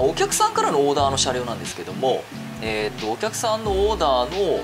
お客さんからのオーダーの車両なんですけども、お客さんのオーダーの、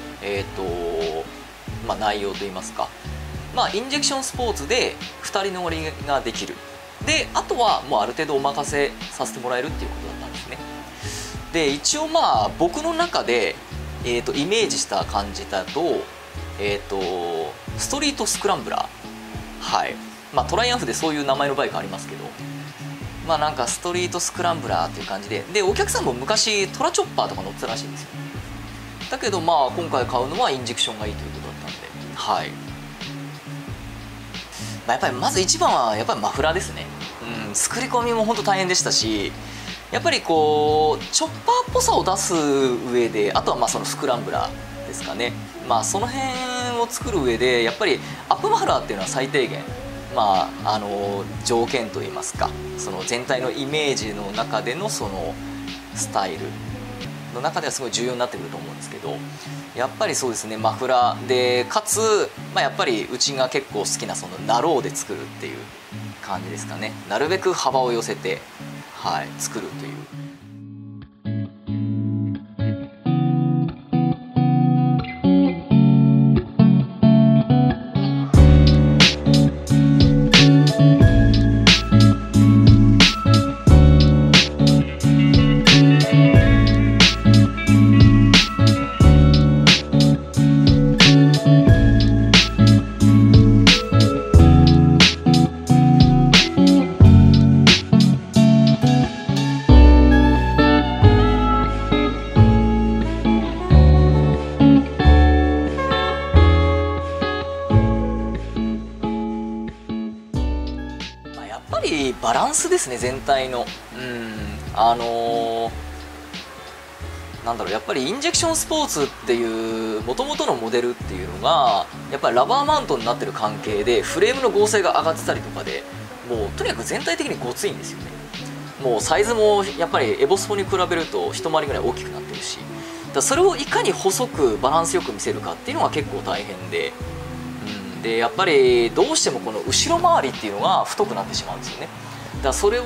内容といいますか、インジェクションスポーツで2人乗りができる。であとはもうある程度お任せさせてもらえるっていうことだったんですね。で一応僕の中で、イメージした感じだと、ストリートスクランブラー、はい、トライアンフでそういう名前のバイクありますけど、なんかストリートスクランブラーっていう感じで、お客さんも昔トラチョッパーとか乗ってたらしいんですよ。だけど今回買うのはインジェクションがいいということだったんで、はい。やっぱりまず一番はやっぱりマフラーですね。作り込みも本当大変でしたし、やっぱりこうチョッパーっぽさを出す上で、あとはそのスクランブラーですかね、その辺を作る上でやっぱりアップマフラーっていうのは最低限条件といいますか、その全体のイメージの中でのそのスタイルの中ではすごい重要になってくると思うんですけど、やっぱりそうですね、マフラーでかつ、やっぱりうちが結構好きなそのナローで作るっていう感じですかね。なるべく幅を寄せて、作るという。やっぱりバランスですね、全体の。やっぱりインジェクションスポーツっていう元々のモデルっていうのがやっぱりラバーマウントになってる関係で、フレームの剛性が上がってたりとかで、もうとにかく全体的にごついんですよね。もうサイズもやっぱりエボスポに比べると一回りぐらい大きくなってるし、それをいかに細くバランスよく見せるかっていうのが結構大変で、でやっぱりどうしてもこの後ろ回りっていうのが太くなってしまうんですよね。だからそれを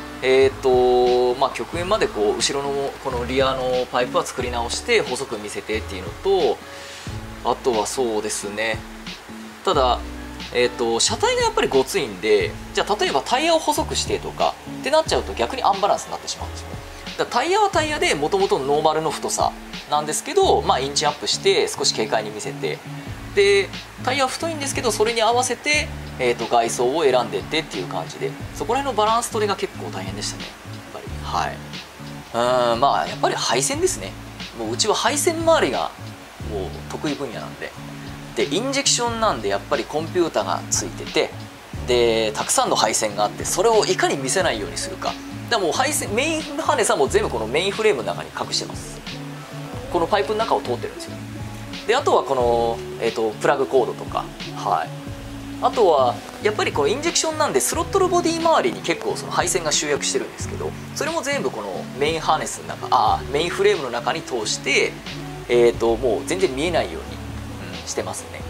極限までこう後ろのこのリアのパイプは作り直して細く見せてっていうのと、あとはそうですね、ただ車体がやっぱりごついんで、じゃあ例えばタイヤを細くしてとかってなっちゃうと逆にアンバランスになってしまうんですよね。だからタイヤはタイヤでもともとノーマルの太さなんですけど、インチアップして少し軽快に見せて、でタイヤは太いんですけどそれに合わせて、外装を選んでってっていう感じで、そこら辺のバランス取りが結構大変でしたね、やっぱり。やっぱり配線ですね。もううちは配線周りがもう得意分野なんで、インジェクションなんでやっぱりコンピューターがついてて、でたくさんの配線があって、それをいかに見せないようにするか。だからもう配線、メインハーネスはもう全部このメインフレームの中に隠してます。このパイプの中を通ってるんですよ。であとはこの、プラグコードとか、あとはやっぱりこのインジェクションなんでスロットルボディ周りに結構その配線が集約してるんですけど、それも全部このメインハーネスの中、メインフレームの中に通して、もう全然見えないように、してますね。